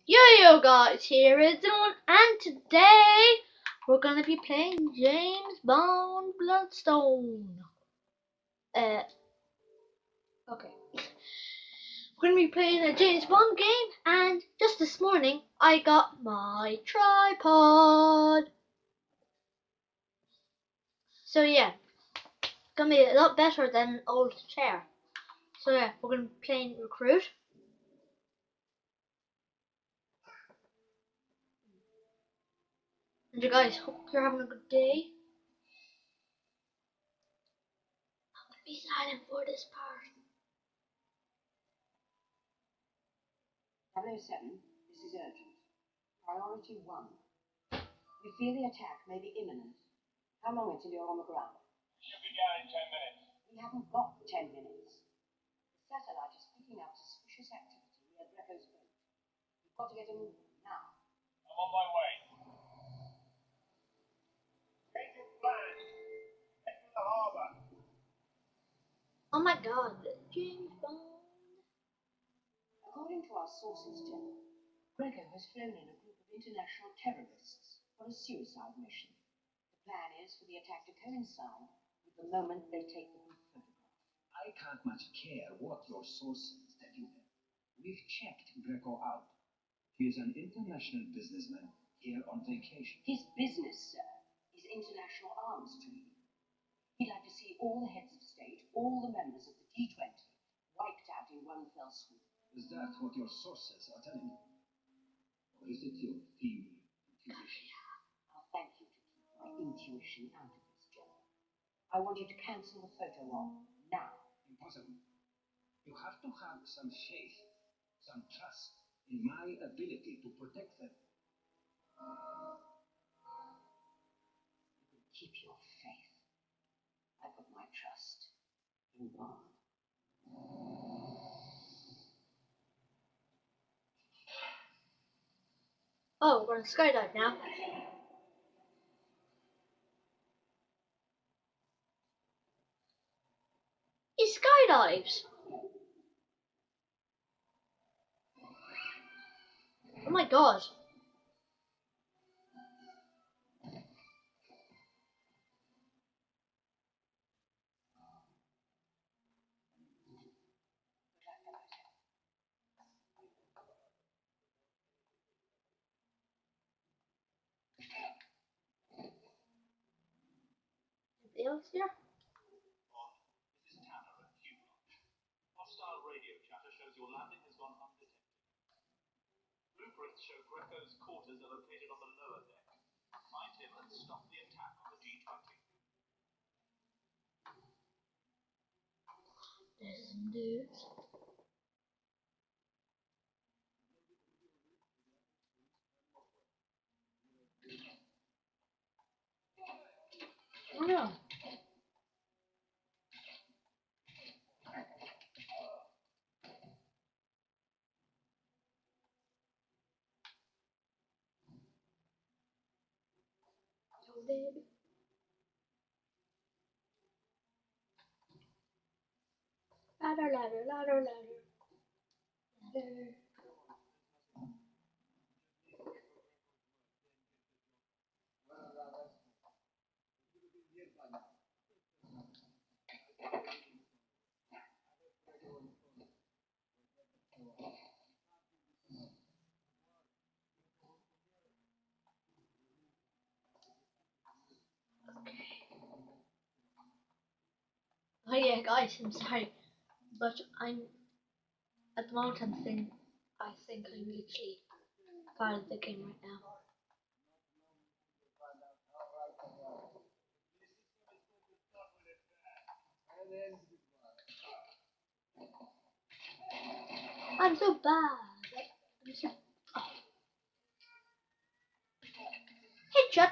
Yo guys, here is Dylan, and today we're gonna be playing James Bond Bloodstone. Okay. We're gonna be playing a James Bond game, and just this morning I got my tripod. So yeah, gonna be a lot better than an old chair. So yeah, we're gonna be playing Recruit. And you guys, hope you're having a good day. I'm gonna be silent for this part. 007, this is urgent. Priority 1. We fear the attack may be imminent. How long until you're on the ground? Should be down in 10 minutes. We haven't got 10 minutes. The satellite is picking up suspicious activity near Greco's boat. We've got to get a move on now. I'm on my way. Agent Blanche, head for the harbour. Oh my God, James Bond. According to our sources, General, Greco has flown in a group of international terrorists for a suicide mission. The plan is for the attack to coincide with the moment they take the group photograph. I can't much care what your sources tell you. We've checked Greco out. He is an international businessman here on vacation. His business, sir, is international arms trading. He'd like to see all the heads of state, all the members of the G20, wiped out in one fell swoop. Is that what your sources are telling you? Or is it your feeble intuition? I'll thank you to keep my intuition out of this, General. I want you to cancel the photo op now. Impossible. You have to have some faith, some trust in my ability to protect them. Keep your faith. I put my trust in God. Oh, we're going to skydive now. He skydives. Oh my God. Anybody else here? This is Tanner at Q-Launch. Hostile radio chatter shows your landing has gone undetected. Blueprints show Greco's quarters are located on the lower deck. Find him and stop the attack on the G20. There's some dudes. Oh no. Oh, baby. Ladder, ladder, ladder, ladder. Ladder. Oh yeah, guys, I'm sorry, but I'm at the moment I think I'm literally part of the game right now. I'm so bad. I'm so. Oh. Headshot.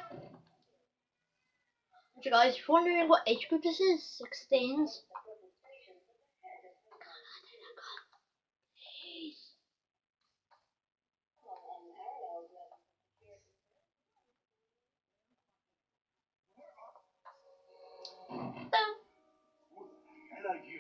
You guys wondering what age group this is? 16s. Hello, you.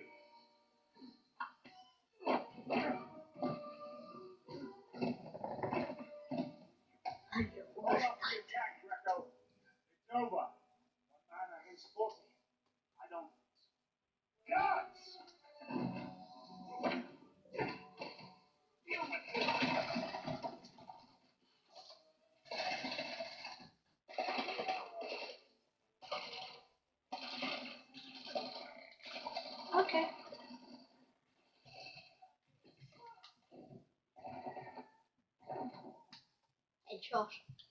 shot.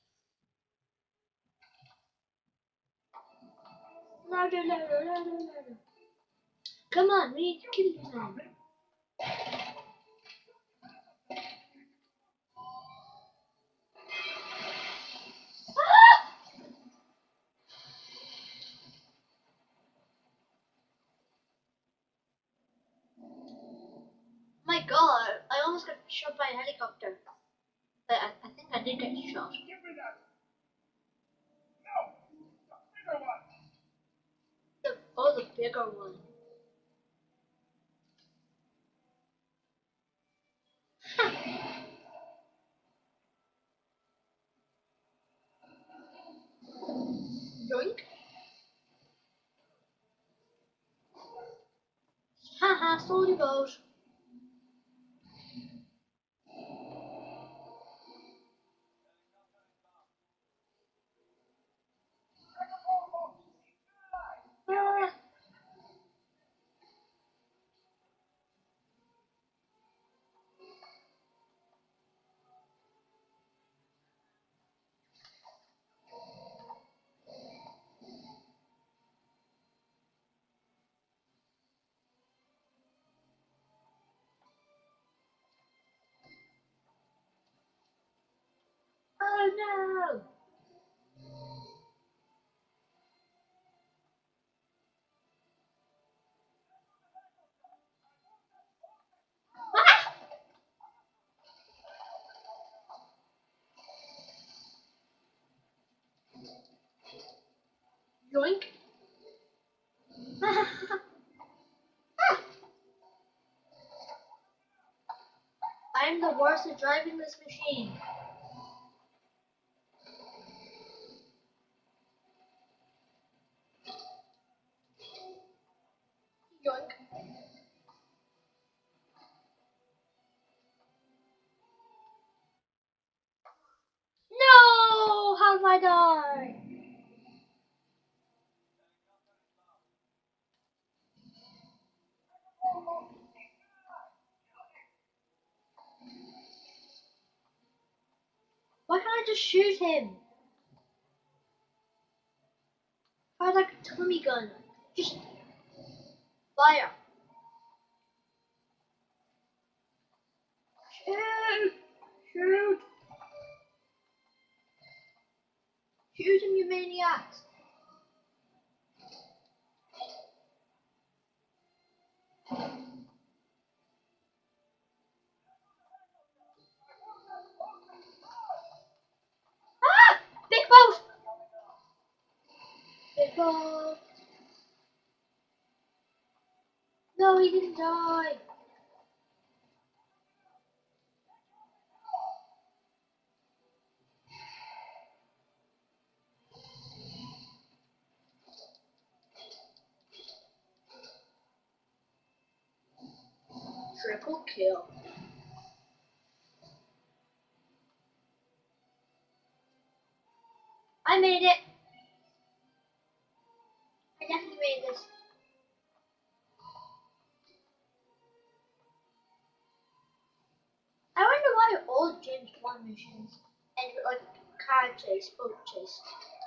Louder, louder, louder, louder. Come on, we need to kill this man. My God, I almost got shot by a helicopter. I think I did get shot. Give me that! No! The bigger one! The bigger one. Yoink. Haha, stole your boat. Ah. Oh no! Ah! Yoink. I'm the worst at driving this machine. Yoink. No! How did I die? Why can't I just shoot him? I had like a Tommy gun. Just fire. Shoot! Shoot! Shoot him, you maniacs! Ah! Big boat! Big boat! No, he didn't die. Triple kill. I made it. I definitely made this. I wonder why all James Bond missions end with like car chase, boat chase.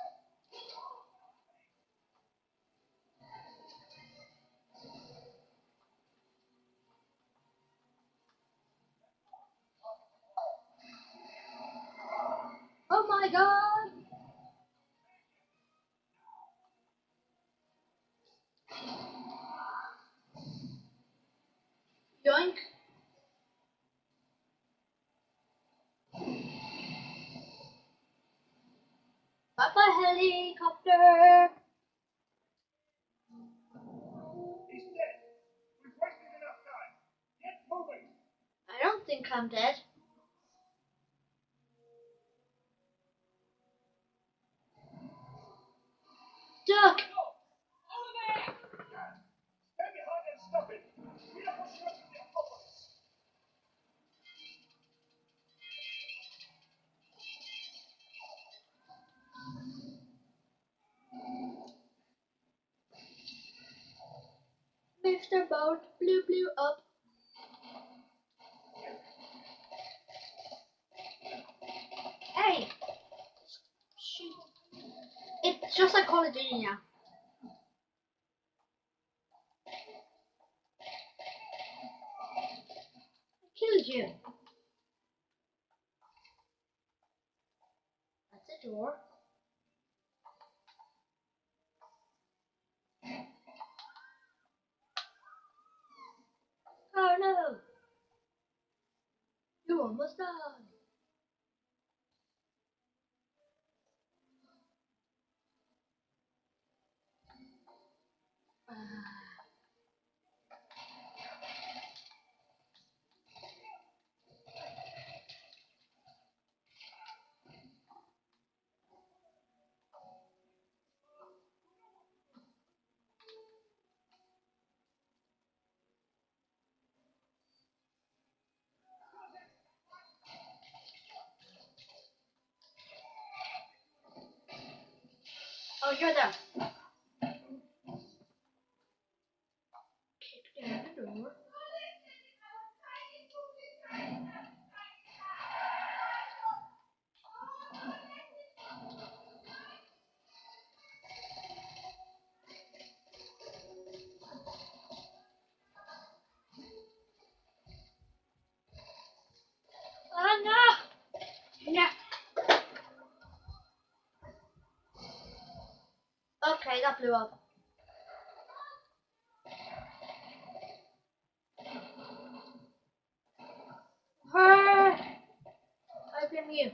Oh my god! Yoink! Bye bye helicopter! He's dead! We've wasted enough time! Get moving! I don't think I'm dead. Duck! Stand behind and stop it! We are pushing up to the upper! Mr. Boat blew up. Hey! just like Call of Duty now. I killed you. That's a door. Oh no! You almost died. Oh, you're there. Kick down the door. Oh no! No. Okay, that blew up. I blame you.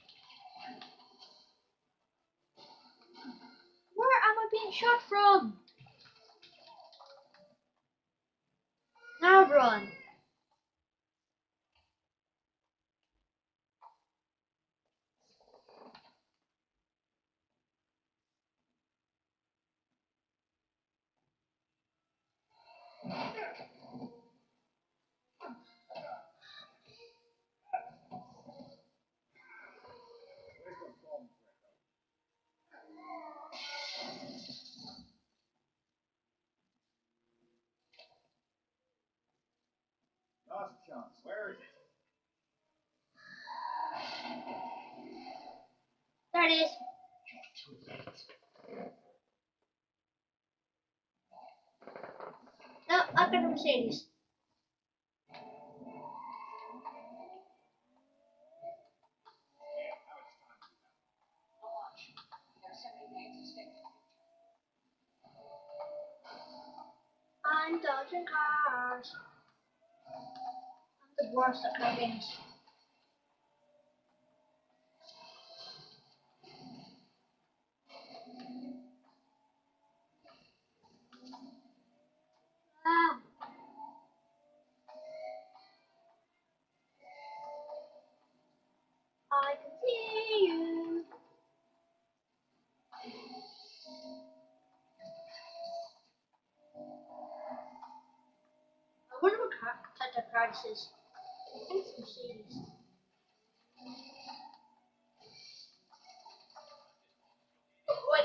Where am I being shot from? Now run. Last chance. Where is it? There it is. You're too late. No, I've got a Mercedes. Not much. There are so many paints at stake. I'm dodging cars. I'm the worst at car games. Ah, I can see you. I wonder what type of car this is. I think it's Mercedes. Wait.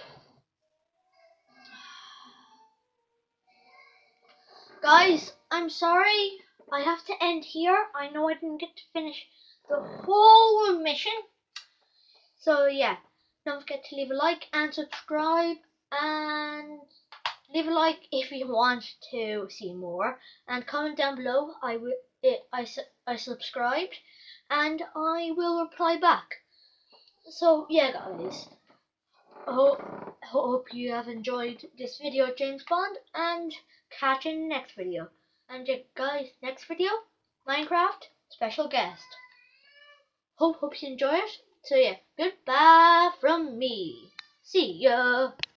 Guys, I'm sorry. I have to end here. I know I didn't get to finish the whole mission. So yeah, don't forget to leave a like and subscribe, and leave a like if you want to see more, and comment down below. I subscribed, and I will reply back. So yeah, guys. Hope you have enjoyed this video, James Bond, and catch you in the next video. And yeah, guys, next video, Minecraft special guest. Hope you enjoy it. So yeah, goodbye from me. See ya.